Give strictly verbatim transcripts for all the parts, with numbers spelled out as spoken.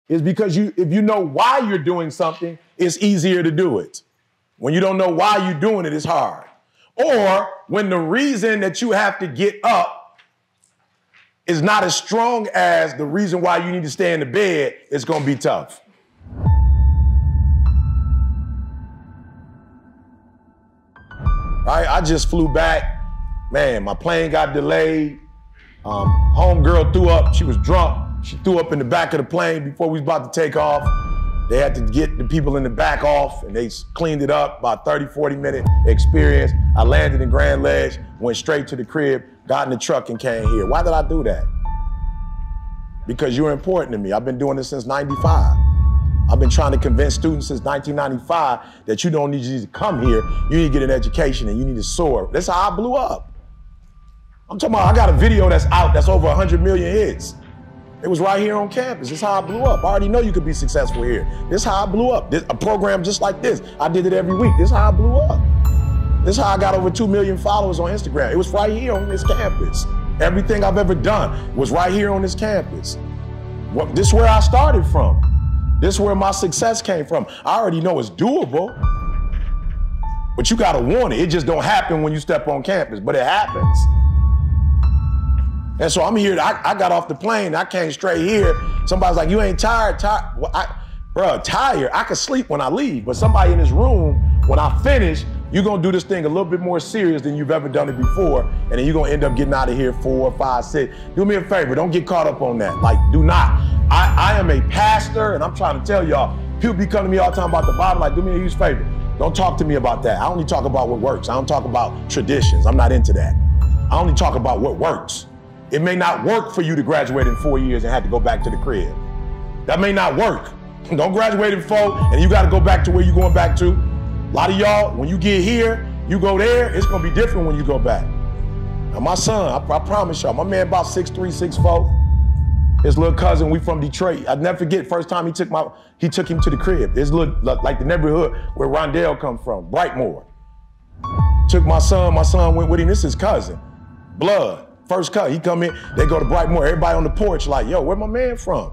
is because you, if you know why you're doing something, it's easier to do it. When you don't know why you're doing it, it's hard. Or when the reason that you have to get up is not as strong as the reason why you need to stay in the bed, it's gonna be tough. Right? I just flew back. Man, my plane got delayed. Um, homegirl threw up, she was drunk. She threw up in the back of the plane before we was about to take off. They had to get the people in the back off and they cleaned it up, about thirty, forty minute experience. I landed in Grand Ledge, went straight to the crib, got in the truck and came here. Why did I do that? Because you're important to me. I've been doing this since ninety-five. I've been trying to convince students since nineteen ninety-five that you don't need to come here, you need to get an education and you need to soar. That's how I blew up. I'm talking about, I got a video that's out that's over one hundred million hits. It was right here on campus. This is how I blew up. I already know you could be successful here. This is how I blew up. This, a program just like this. I did it every week. This is how I blew up. This is how I got over two million followers on Instagram. It was right here on this campus. Everything I've ever done was right here on this campus. What, this is where I started from. This is where my success came from. I already know it's doable, but you gotta want it. It just don't happen when you step on campus, but it happens. And so I'm here, I, I got off the plane, I came straight here. Somebody's like, you ain't tired, tired. Well, I, bro, tired, I can sleep when I leave, but somebody in this room, when I finish, you're gonna do this thing a little bit more serious than you've ever done it before, and then you're gonna end up getting out of here four, five, six. Do me a favor, don't get caught up on that. Like, do not. I, I am a pastor, and I'm trying to tell y'all, people be coming to me all the time about the Bible, like, do me a huge favor. Don't talk to me about that. I only talk about what works. I don't talk about traditions. I'm not into that. I only talk about what works. It may not work for you to graduate in four years and have to go back to the crib. That may not work. Don't graduate in four and you gotta go back to where you're going back to. A lot of y'all, when you get here, you go there, it's gonna be different when you go back. Now my son, I, I promise y'all, my man about six three, six four. His little cousin, we from Detroit. I'd never forget, first time he took my, he took him to the crib. It's little, like the neighborhood where Rondell come from, Brightmoor. Took my son, my son went with him, this is his cousin, blood. First cut, he come in, they go to Brightmoor, everybody on the porch like, yo, where my man from?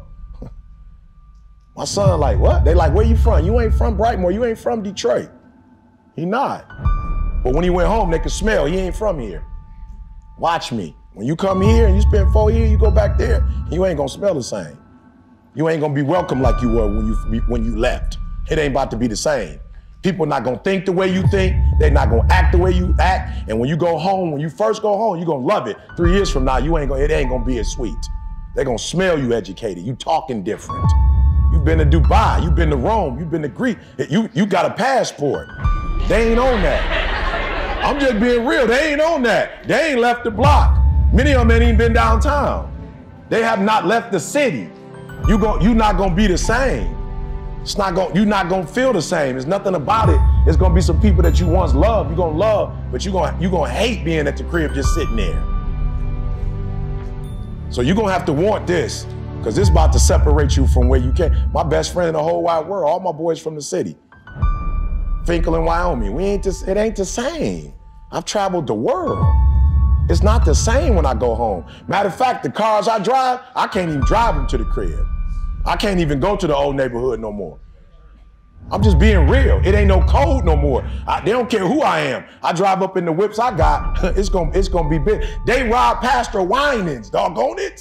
My son like, what? They like, where you from? You ain't from Brightmoor, you ain't from Detroit. He not. But when he went home, they could smell, he ain't from here. Watch me. When you come here and you spend four years, you go back there, you ain't gonna smell the same. You ain't gonna be welcome like you were when you, when you left. It ain't about to be the same. People not gonna think the way you think, they're not gonna act the way you act, and when you go home, when you first go home, you're gonna love it. Three years from now, you ain't gonna, it ain't gonna be as sweet. They're gonna smell you educated, you talking different. You've been to Dubai, you've been to Rome, you've been to Greece, you, you got a passport. They ain't on that. I'm just being real, they ain't on that. They ain't left the block. Many of them ain't even been downtown. They have not left the city. You go, you're not gonna be the same. It's not going, you're not gonna feel the same. There's nothing about it. It's gonna be some people that you once loved, you're gonna love, but you're gonna, you're gonna hate being at the crib just sitting there. So you're gonna have to want this, because this is about to separate you from where you came. My best friend in the whole wide world, all my boys from the city. Finkel in Wyoming, we ain't just, it ain't the same. I've traveled the world. It's not the same when I go home. Matter of fact, the cars I drive, I can't even drive them to the crib. I can't even go to the old neighborhood no more. I'm just being real. It ain't no code no more. I, they don't care who I am. I drive up in the whips I got. It's gonna, it's gonna be big. They rob Pastor Winans, doggone it.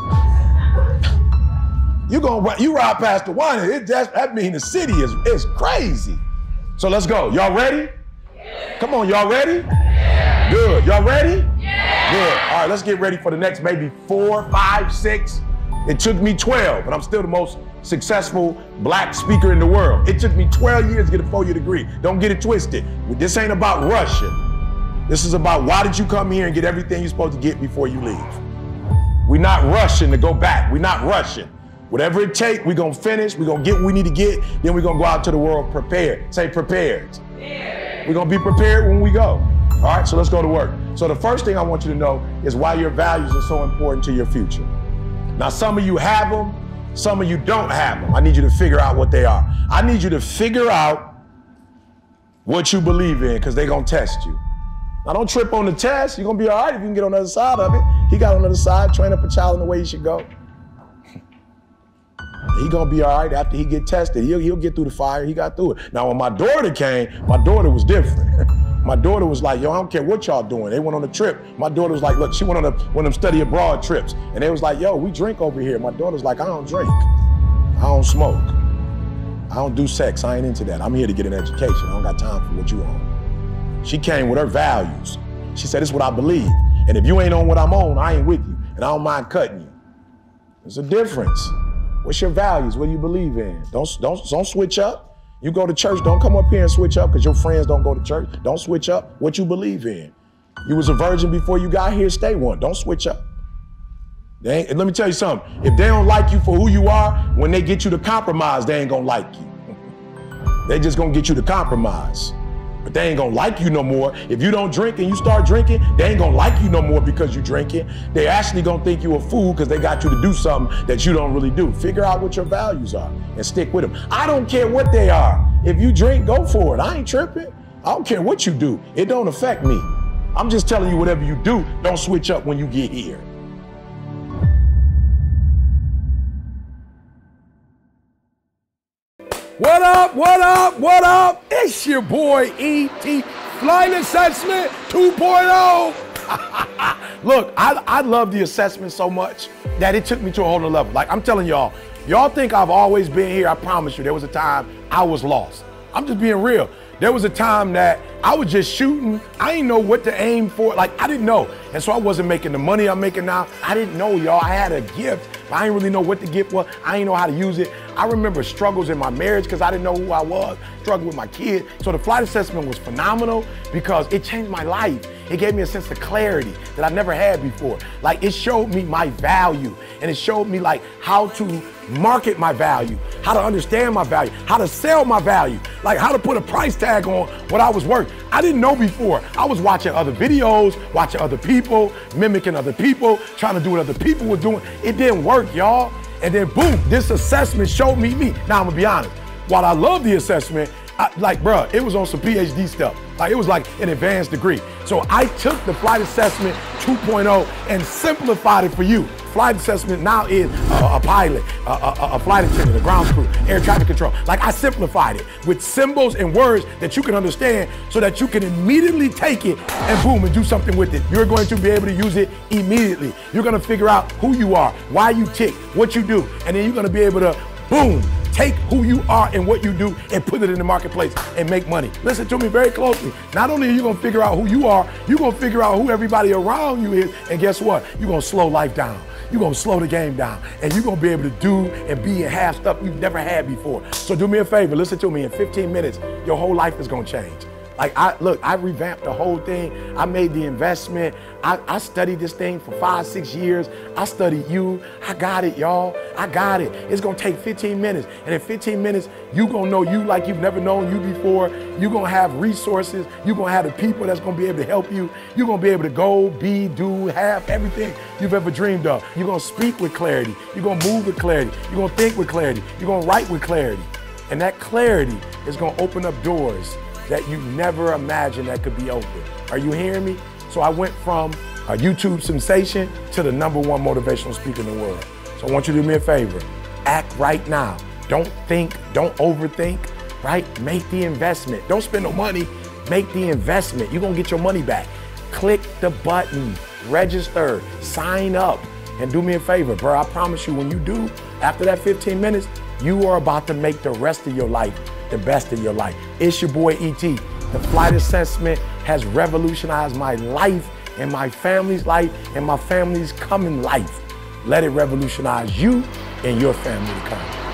You gonna, you rob Pastor Winans. It, that, that mean the city is, is crazy. So let's go. Y'all ready? Yeah. Come on, y'all ready? Yeah. Good. Y'all ready? Yeah. Good. All right, let's get ready for the next maybe four, five, six. It took me twelve, but I'm still the most successful black speaker in the world. It took me twelve years to get a four-year degree. Don't get it twisted. This ain't about rushing. This is about why did you come here and get everything you're supposed to get before you leave. We're not rushing to go back. We're not rushing. Whatever it takes, we're gonna finish, we're gonna get what we need to get, then we're gonna go out to the world prepared. Say prepared. Yeah. We're gonna be prepared when we go. All right, so let's go to work. So the first thing I want you to know is why your values are so important to your future. Now, some of you have them, some of you don't have them. I need you to figure out what they are. I need you to figure out what you believe in, because they're gonna test you. Now, don't trip on the test. You're gonna be all right if you can get on the other sside of it. He got on the other side, train up a child in the way he should go. He gonna be all right after he get tested. He'll, he'll get through the fire. He got through it. Now, when my daughter came, my daughter was different. My daughter was like, yo, I don't care what y'all doing. They went on a trip. My daughter was like, look, she went on a, one of them study abroad trips. And they was like, yo, we drink over here. My daughter's like, I don't drink. I don't smoke. I don't do sex. I ain't into that. I'm here to get an education. I don't got time for what you on. She came with her values. She said, this is what I believe. And if you ain't on what I'm on, I ain't with you. And I don't mind cutting you. There's a difference. What's your values? What do you believe in? Don't, don't, don't switch up. You go to church, don't come up here and switch up because your friends don't go to church. Don't switch up what you believe in. You was a virgin before you got here, stay one. Don't switch up. They ain't, and let me tell you something. If they don't like you for who you are, when they get you to compromise, they ain't gonna like you. They just gonna get you to compromise. But they ain't gonna like you no more. If you don't drink and you start drinking, they ain't gonna like you no more because you drinking. They actually gonna think you a fool because they got you to do something that you don't really do. Figure out what your values are and stick with them. I don't care what they are. If you drink, go for it. I ain't tripping. I don't care what you do. It don't affect me. I'm just telling you, whatever you do, don't switch up when you get here. What up, what up, what up? It's your boy E T, Flight Assessment two point oh. Look, I, I love the assessment so much that it took me to a whole nother level. Like, I'm telling y'all, y'all think I've always been here. I promise you, there was a time I was lost. I'm just being real. There was a time that I was just shooting. I didn't know what to aim for. Like, I didn't know. And so I wasn't making the money I'm making now. I didn't know, y'all. I had a gift, but I didn't really know what the gift was. I didn't know how to use it. I remember struggles in my marriage because I didn't know who I was, struggled with my kid. So the flight assessment was phenomenal because it changed my life. It gave me a sense of clarity that I never had before. Like, it showed me my value, and it showed me like how to market my value, how to understand my value, how to sell my value, like how to put a price tag on what I was worth. I didn't know before. I was watching other videos, watching other people, mimicking other people, trying to do what other people were doing. It didn't work, y'all. And then boom, this assessment showed me me. Now I'm gonna be honest, while I love the assessment, I, like, bruh, it was on some P H D stuff. Like, it was like an advanced degree. So I took the Flight Assessment two point oh and simplified it for you. Flight assessment now is a, a pilot, a, a, a flight attendant, a ground crew, air traffic control. Like, I simplified it with symbols and words that you can understand so that you can immediately take it and boom, and do something with it. You're going to be able to use it immediately. You're gonna figure out who you are, why you tick, what you do, and then you're gonna be able to, boom, take who you are and what you do and put it in the marketplace and make money. Listen to me very closely. Not only are you gonna figure out who you are, you're gonna figure out who everybody around you is, and guess what? You're gonna slow life down. You're gonna slow the game down, and you're gonna be able to do and be and have stuff you've never had before. So do me a favor, listen to me. In fifteen minutes, your whole life is gonna change. Like, I look, I revamped the whole thing. I made the investment. I, I studied this thing for five, six years. I studied you. I got it, y'all. I got it. It's gonna take fifteen minutes. And in fifteen minutes, you gonna know you like you've never known you before. You're gonna have resources. You're gonna have the people that's gonna be able to help you. You're gonna be able to go, be, do, have everything you've ever dreamed of. You're gonna speak with clarity. You're gonna move with clarity. You're gonna think with clarity. You're gonna write with clarity. And that clarity is gonna open up doors that you never imagined that could be open. Are you hearing me? So I went from a YouTube sensation to the number one motivational speaker in the world. So I want you to do me a favor. Act right now. Don't think, don't overthink, right? Make the investment. Don't spend no money, make the investment. You're gonna get your money back. Click the button, register, sign up, and do me a favor, bro. I promise you, when you do, after that fifteen minutes, you are about to make the rest of your life the best of your life. It's your boy E T. The flight assessment has revolutionized my life and my family's life and my family's coming life. Let it revolutionize you and your family to come.